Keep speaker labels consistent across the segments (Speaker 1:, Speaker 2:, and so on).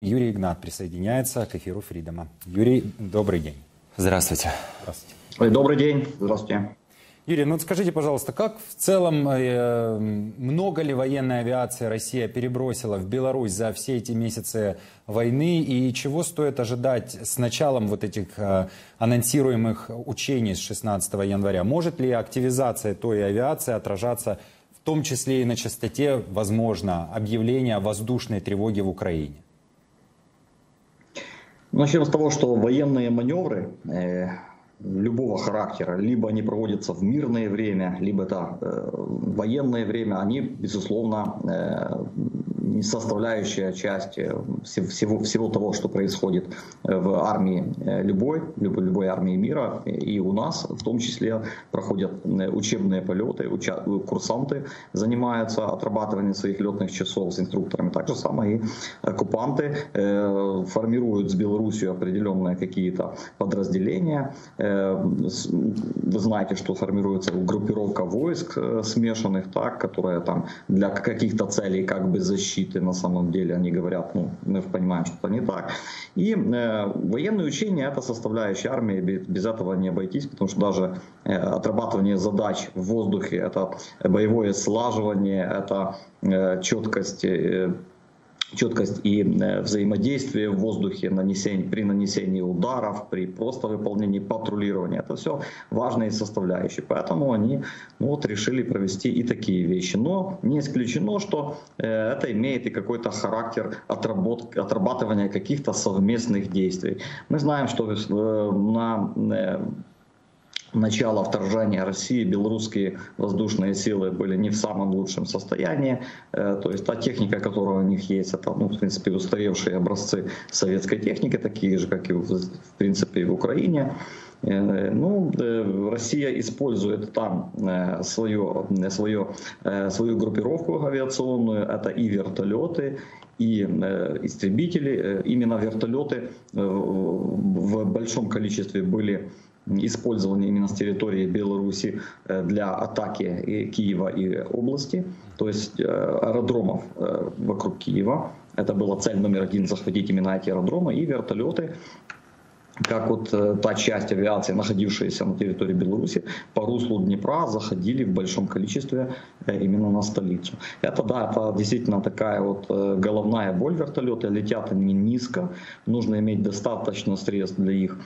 Speaker 1: Юрий Игнат присоединяется к эфиру Фридома. Юрий, добрый день.
Speaker 2: Здравствуйте.
Speaker 1: Здравствуйте.
Speaker 3: Добрый день. Здравствуйте.
Speaker 1: Юрий, ну скажите, пожалуйста, как в целом, много ли военной авиации Россия перебросила в Беларусь за все эти месяцы войны и чего стоит ожидать с началом вот этих анонсируемых учений с 16 января? Может ли активизация той авиации отражаться в том числе и на частоте, возможно, объявления воздушной тревоги в Украине?
Speaker 3: Начнем с того, что военные маневры любого характера, либо они проводятся в мирное время, либо это военное время, они, безусловно, составляющая часть всего того, что происходит в армии любой армии мира. И у нас в том числе проходят учебные полеты, курсанты занимаются отрабатыванием своих летных часов с инструкторами. Так же самое и оккупанты формируют с Беларусью определенные какие-то подразделения. Вы знаете, что формируется группировка войск смешанных, так, которые там для каких-то целей как бы защиты, на самом деле они говорят, ну, мы понимаем, что это не так. И военные учения — это составляющая армии, без этого не обойтись, потому что даже отрабатывание задач в воздухе — это боевое слаживание, это четкость и взаимодействие в воздухе при нанесении ударов, при просто выполнении патрулирования. Это все важные составляющие. Поэтому они решили провести и такие вещи. Но не исключено, что это имеет и какой-то характер отрабатывания каких-то совместных действий. Мы знаем, что на начало вторжения России белорусские воздушные силы были не в самом лучшем состоянии. То есть та техника, которая у них есть, это, в принципе, устаревшие образцы советской техники, такие же, как и в принципе в Украине. Россия использует там свою группировку авиационную, это и вертолеты, и истребители. Именно вертолеты в большом количестве были использованы именно с территории Беларуси для атаки Киева и области, то есть аэродромов вокруг Киева. Это была цель номер один — захватить именно эти аэродромы, и вертолеты, как вот та часть авиации, находившаяся на территории Беларуси, по руслу Днепра заходили в большом количестве именно на столицу. Это действительно такая вот головная боль. Вертолеты летят они низко, нужно иметь достаточно средств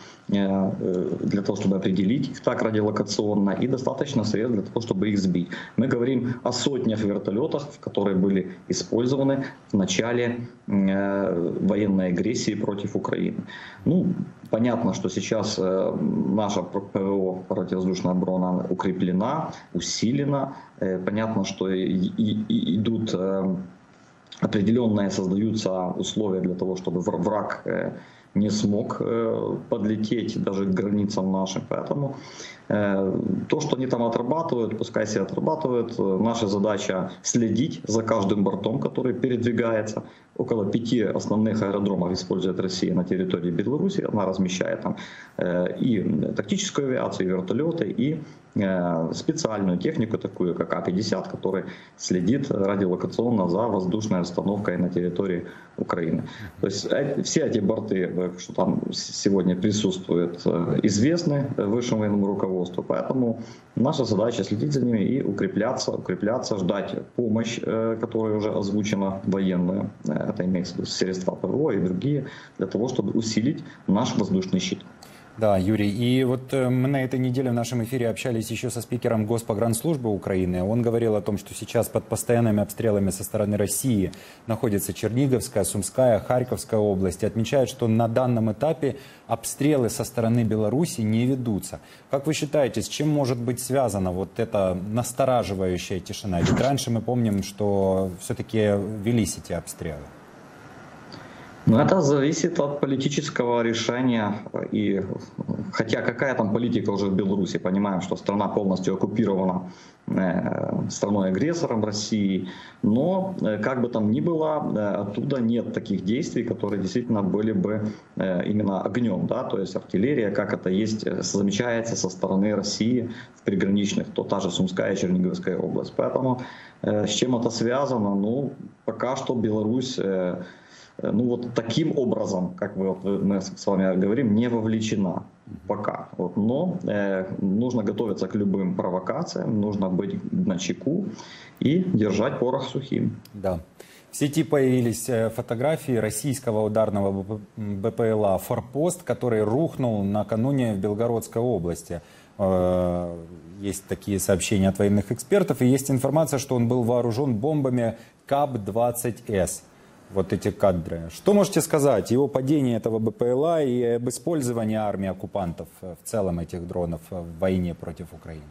Speaker 3: для того, чтобы определить их так радиолокационно, и достаточно средств для того, чтобы их сбить. Мы говорим о сотнях вертолетов, которые были использованы в начале военной агрессии против Украины. Понятно, что сейчас наша ПВО, противовоздушная оборона, укреплена, усилена. Понятно, что идут определенные, создаются условия для того, чтобы враг не смог подлететь даже к границам нашим. Поэтому то, что они там отрабатывают, пускай себе отрабатывают. Наша задача следить за каждым бортом, который передвигается. Около 5 основных аэродромов использует Россия на территории Беларуси. Она размещает там и тактическую авиацию, и вертолеты, и специальную технику, такую как А-50, который следит радиолокационно за воздушной обстановкой на территории Украины. То есть все эти борты, что там сегодня присутствуют, известны высшему военному руководству. Поэтому наша задача следить за ними и укрепляться, ждать помощь, которая уже озвучена военную. Это имеется в виду средства ПВО и другие, для того, чтобы усилить наш воздушный щит.
Speaker 1: Да, Юрий, и вот мы на этой неделе в нашем эфире общались еще со спикером Госпогранслужбы Украины. Он говорил о том, что сейчас под постоянными обстрелами со стороны России находится Черниговская, Сумская, Харьковская области. Отмечает, что на данном этапе обстрелы со стороны Беларуси не ведутся. Как вы считаете, с чем может быть связана вот эта настораживающая тишина? Ведь раньше мы помним, что все-таки велись эти обстрелы.
Speaker 3: Это зависит от политического решения. И хотя какая там политика уже в Беларуси, понимаем, что страна полностью оккупирована страной-агрессором России, но как бы там ни было, оттуда нет таких действий, которые действительно были бы именно огнем, да, то есть артиллерия, как это есть, замечается со стороны России в приграничных, то та же Сумская и Черниговская область. Поэтому с чем это связано? Пока что Беларусь ну вот таким образом, как мы с вами говорим, не вовлечена пока. Вот. Но нужно готовиться к любым провокациям, нужно быть начеку и держать порох сухим.
Speaker 1: Да. В сети появились фотографии российского ударного БПЛА «Форпост», который рухнул накануне в Белгородской области. Есть такие сообщения от военных экспертов, и есть информация, что он был вооружен бомбами КАП-20С. Вот эти кадры. Что можете сказать о его падении этого БПЛА и об использовании армии оккупантов в целом этих дронов в войне против Украины?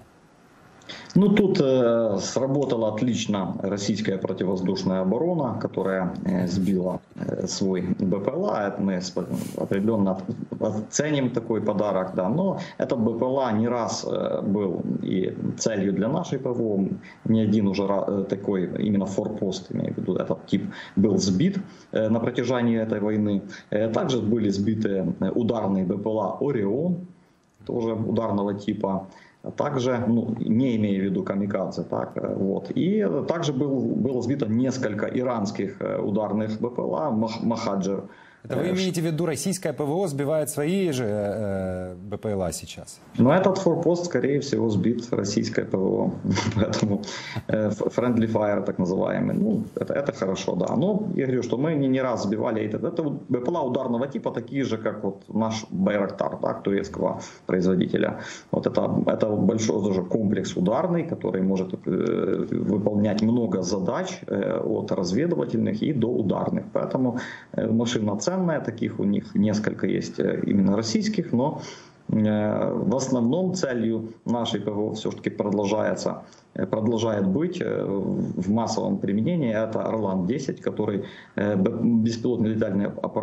Speaker 3: Ну, тут сработала отлично российская противовоздушная оборона, которая сбила свой БПЛА. Мы определенно оценим такой подарок, да. Но этот БПЛА не раз был и целью для нашей ПВО. Не один уже такой, именно «Форпост», имею в виду, этот тип, был сбит на протяжении этой войны. Также были сбиты ударные БПЛА «Орион», тоже ударного типа. Также, ну, не имея в виду камикадзе, так, вот. И также было сбито несколько иранских ударных БПЛА «Махаджир».
Speaker 1: Это вы имеете в виду, российская ПВО сбивает свои же БПЛА сейчас?
Speaker 3: Но этот «Форпост», скорее всего, сбит российской ПВО. Поэтому friendly fire, так называемый. Ну, это хорошо, да. Но я говорю, что мы не раз сбивали это БПЛА ударного типа, такие же, как вот наш Байрактар, так, турецкого производителя. Вот это большой тоже комплекс ударный, который может выполнять много задач от разведывательных и до ударных. Поэтому машина ценная, таких у них несколько есть именно российских, но в основном целью нашей ПВО все-таки продолжает быть в массовом применении. Это «Орлан-10», который беспилотный летательный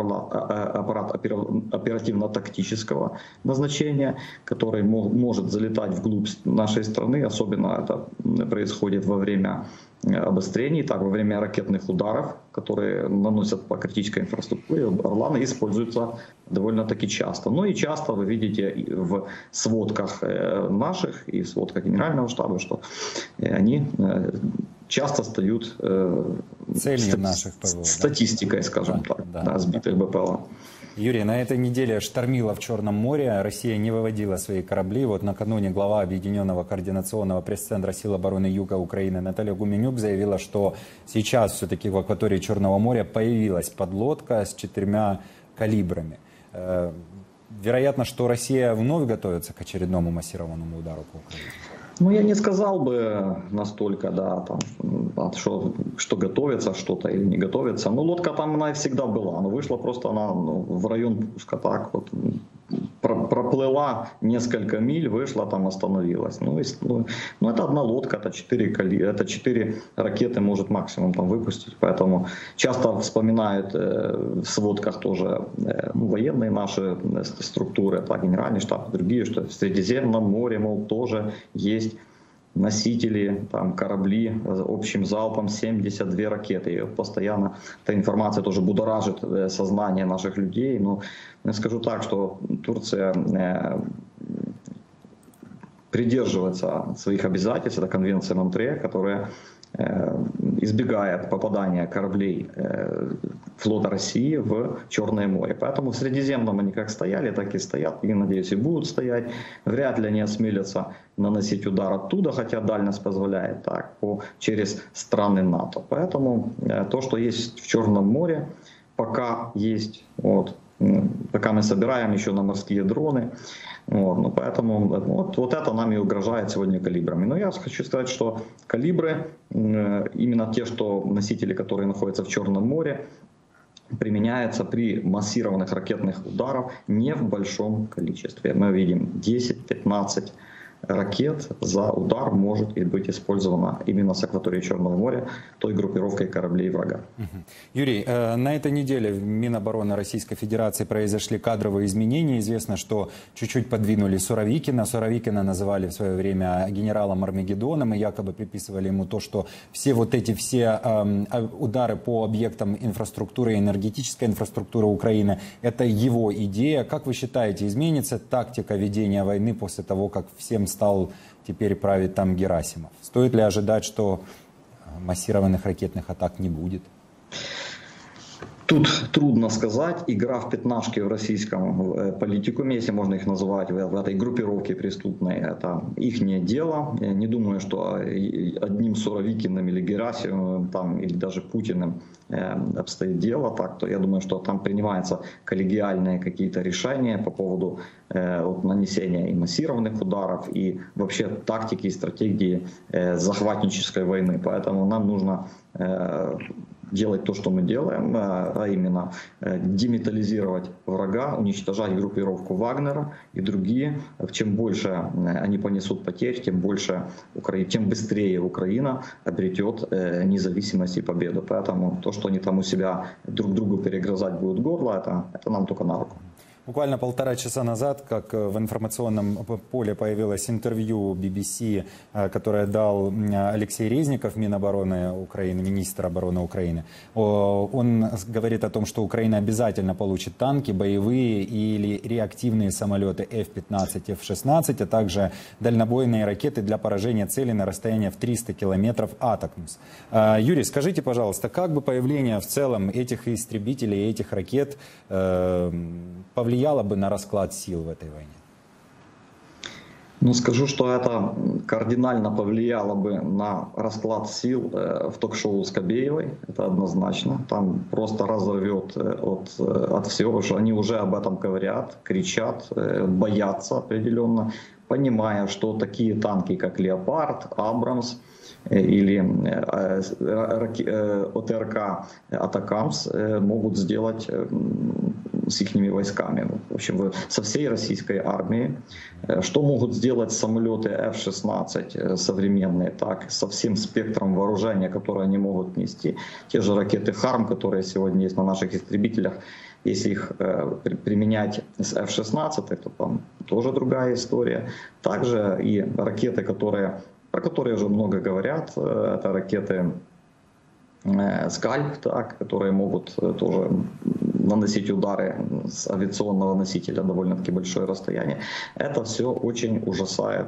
Speaker 3: аппарат оперативно-тактического назначения, который может залетать вглубь нашей страны. Особенно это происходит во время обострений, так, во время ракетных ударов, которые наносят по критической инфраструктуре. «Орланы» используются довольно-таки часто. Ну и часто вы видите в сводках наших и в сводках Генерального штаба, что они часто стают
Speaker 1: целью наших ПВО,
Speaker 3: статистикой, скажем так, да, сбитых БПЛА.
Speaker 1: Юрий, на этой неделе штормило в Черном море. Россия не выводила свои корабли. Вот накануне глава Объединенного координационного пресс-центра сил обороны Юга Украины Наталья Гуменюк заявила, что сейчас все-таки в акватории Черного моря появилась подлодка с 4 калибрами. Вероятно, что Россия вновь готовится к очередному массированному удару по Украине.
Speaker 3: Ну, я не сказал бы настолько, да, там, что готовится что-то или не готовится. Ну, лодка там, она всегда была. Но вышла просто она в район пуска, так вот, проплыла несколько миль, вышла, там остановилась. Ну, это одна лодка, это 4 ракеты может максимум там выпустить. Поэтому часто вспоминают в сводках тоже военные наши структуры, так, Генеральный штаб и другие, что в Средиземном море, мол, тоже есть носители, там, корабли общим залпом 72 ракеты. И постоянно эта информация тоже будоражит сознание наших людей. Но я скажу так, что Турция придерживается своих обязательств. Это конвенция Монтре, которая избегает попадания кораблей флота России в Черное море. Поэтому в Средиземном они как стояли, так и стоят, и, надеюсь, и будут стоять. Вряд ли они осмелятся наносить удар оттуда, хотя дальность позволяет, так, через страны НАТО. Поэтому то, что есть в Черном море, пока есть, вот, пока мы собираем еще на морские дроны. Вот, ну, поэтому вот это нам и угрожает сегодня калибрами. Но я хочу сказать, что калибры, именно те, что носители, которые находятся в Черном море, применяются при массированных ракетных ударах не в большом количестве. Мы видим 10-15 ракет за удар может быть использована именно с акватории Черного моря той группировкой кораблей врага.
Speaker 1: Юрий, на этой неделе в Минобороны Российской Федерации произошли кадровые изменения. Известно, что чуть-чуть подвинули Суровикина. Суровикина называли в свое время генералом Армагеддоном и якобы приписывали ему то, что все удары по объектам инфраструктуры, энергетической инфраструктуры Украины, это его идея. Как вы считаете, изменится тактика ведения войны после того, как всем стал теперь править там Герасимов? Стоит ли ожидать, что массированных ракетных атак не будет?
Speaker 3: Тут трудно сказать. Игра в пятнашки в российском политикуме, если можно их называть, в этой группировке преступной, это их дело. Я не думаю, что одним Суровикиным или Герасимовым там, или даже Путиным обстоит дело. Так, то я думаю, что там принимаются коллегиальные какие-то решения по поводу нанесения и массированных ударов, и вообще тактики и стратегии захватнической войны. Поэтому нам нужно делать то, что мы делаем, а именно деметализировать врага, уничтожать группировку Вагнера и другие. Чем больше они понесут потерь, тем быстрее Украина обретет независимость и победу. Поэтому то, что они там у себя друг другу перегрызать будут горло, это нам только на руку.
Speaker 1: Буквально 1,5 часа назад, как в информационном поле появилось интервью BBC, которое дал Алексей Резников, Минобороны Украины, министр обороны Украины. Он говорит о том, что Украина обязательно получит танки, боевые или реактивные самолеты F-15, F-16, а также дальнобойные ракеты для поражения цели на расстоянии в 300 километров «Атакмс». Юрий, скажите, пожалуйста, как бы появление в целом этих истребителей, этих ракет повлияло бы на расклад сил в этой войне?
Speaker 3: Ну, скажу, что это кардинально повлияло бы на расклад сил в ток-шоу Скобеевой, это однозначно. Там просто разорвет от всего, что они уже об этом говорят, кричат, боятся определенно, понимая, что такие танки, как «Леопард», «Абрамс», или ОТРК «Атакамс» могут сделать с их войсками, в общем, со всей российской армией. Что могут сделать самолеты F-16 современные, так, со всем спектром вооружения, которое они могут нести. Те же ракеты «Харм», которые сегодня есть на наших истребителях, если их применять с F-16, то там тоже другая история. Также и ракеты, про которые уже много говорят, это ракеты «Скальп», так, которые могут тоже наносить удары с авиационного носителя довольно-таки большое расстояние. Это все очень ужасает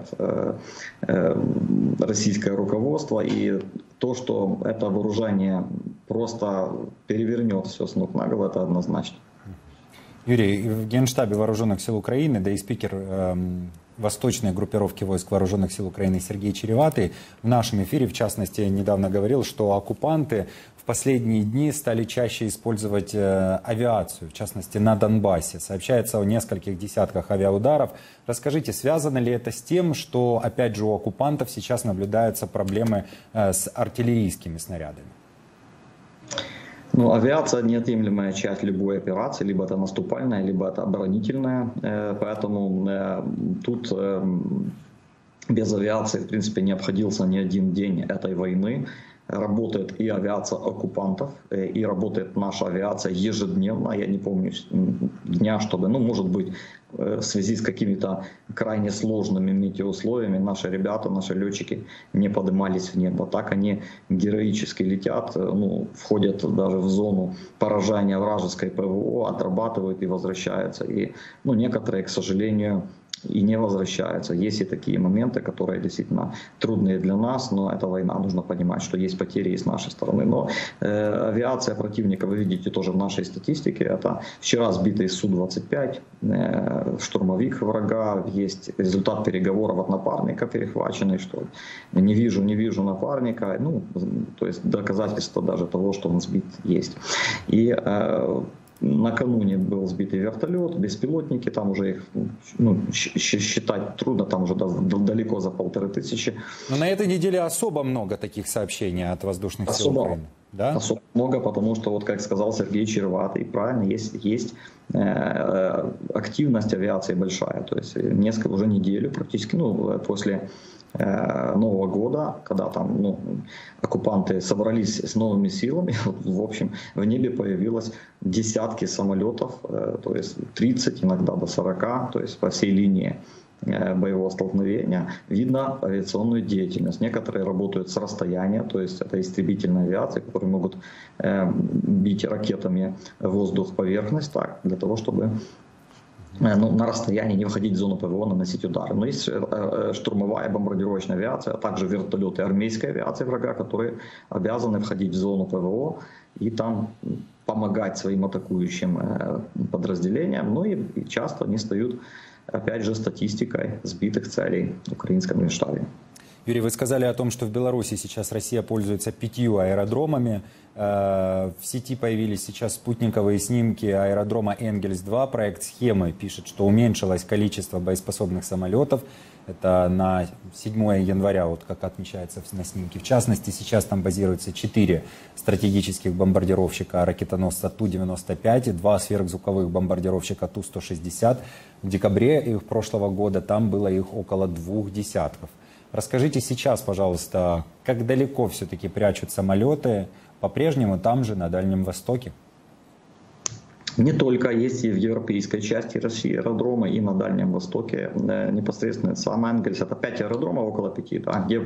Speaker 3: российское руководство. И то, что это вооружение просто перевернет все с ног на голову, это однозначно.
Speaker 1: Юрий, в Генштабе Вооруженных сил Украины, да и спикер восточной группировки войск Вооруженных сил Украины Сергей Череватый в нашем эфире, в частности, недавно говорил, что оккупанты в последние дни стали чаще использовать авиацию, в частности, на Донбассе. Сообщается о нескольких десятках авиаударов. Расскажите, связано ли это с тем, что, опять же, у оккупантов сейчас наблюдаются проблемы с артиллерийскими снарядами?
Speaker 3: Ну, авиация — неотъемлемая часть любой операции, либо это наступальная, либо это оборонительная, поэтому тут без авиации, в принципе, не обходился ни один день этой войны. Работает и авиация оккупантов, и работает наша авиация ежедневно. Я не помню дня, чтобы, может быть, в связи с какими-то крайне сложными метеоусловиями наши ребята, наши летчики не поднимались в небо. Так они героически летят, входят даже в зону поражения вражеской ПВО, отрабатывают и возвращаются. И некоторые, к сожалению, и не возвращаются. Есть и такие моменты, которые действительно трудные для нас, но это война, нужно понимать, что есть потери и с нашей стороны. Но авиация противника, вы видите тоже в нашей статистике, это вчера сбитый Су-25, штурмовик врага, есть результат переговоров от напарника перехваченный, что не вижу напарника, то есть доказательство даже того, что он сбит, есть. И накануне был сбитый вертолет, беспилотники, там уже их считать трудно, там уже далеко за 1500.
Speaker 1: Но на этой неделе особо много таких сообщений от воздушных сил Украины. Да?
Speaker 3: Особо много, потому что, вот как сказал Сергей Череватый, правильно, есть активность авиации большая, то есть уже неделю практически, после Нового года, когда там оккупанты собрались с новыми силами, в общем, в небе появилось десятки самолетов, то есть 30, иногда до 40, то есть по всей линии боевого столкновения. Видно авиационную деятельность. Некоторые работают с расстояния, то есть это истребительная авиация, которые могут бить ракетами воздух, поверхность, так, для того, чтобы на расстоянии не выходить в зону ПВО, наносить удары. Но есть штурмовая бомбардировочная авиация, а также вертолеты армейской авиации врага, которые обязаны входить в зону ПВО и там помогать своим атакующим подразделениям, но и часто они стают, опять же, статистикой сбитых целей в украинском Генштабе.
Speaker 1: Юрий, вы сказали о том, что в Беларуси сейчас Россия пользуется 5 аэродромами. В сети появились сейчас спутниковые снимки аэродрома Энгельс-2. Проект схемы пишет, что уменьшилось количество боеспособных самолетов. Это на 7 января, вот как отмечается на снимке. В частности, сейчас там базируются 4 стратегических бомбардировщика ракетоносца Ту-95 и 2 сверхзвуковых бомбардировщика Ту-160. В декабре прошлого года там было их около 2 десятков. Расскажите сейчас, пожалуйста, как далеко все-таки прячут самолеты, по-прежнему там же, на Дальнем Востоке?
Speaker 3: Не только, есть и в европейской части России аэродромы, и на Дальнем Востоке. Непосредственно сам Энгельс, это 5 аэродромов, около 5, да, где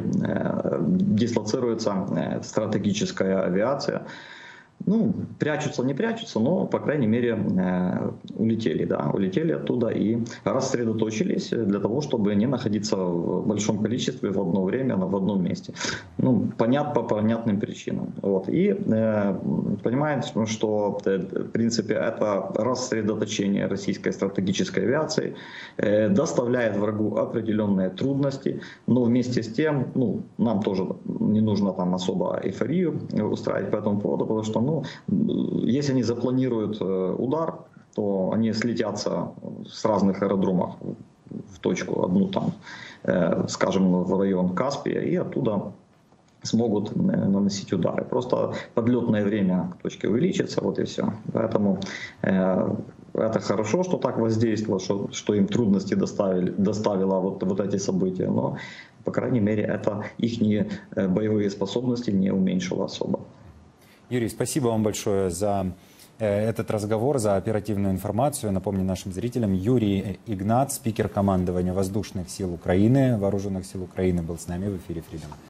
Speaker 3: дислоцируется стратегическая авиация. Ну, прячутся, не прячутся, но, по крайней мере, улетели, да, улетели оттуда и рассредоточились для того, чтобы не находиться в большом количестве в одно время в одном месте. Ну, по понятным причинам. Вот. И понимаете, что, в принципе, это рассредоточение российской стратегической авиации доставляет врагу определенные трудности, но вместе с тем, ну, нам тоже не нужно там особо эйфорию устраивать по этому поводу, потому что, если они запланируют удар, то они слетятся с разных аэродромов в точку одну там, скажем, в район Каспия, и оттуда смогут наносить удары. Просто подлетное время к точке увеличится, вот и все. Поэтому это хорошо, что так воздействовало, что им трудности доставило вот эти события, но, по крайней мере, это их боевые способности не уменьшило особо.
Speaker 1: Юрий, спасибо вам большое за этот разговор, за оперативную информацию. Напомню нашим зрителям, Юрий Игнат, спикер командования Воздушных сил Украины, Вооруженных сил Украины, был с нами в эфире Freedom.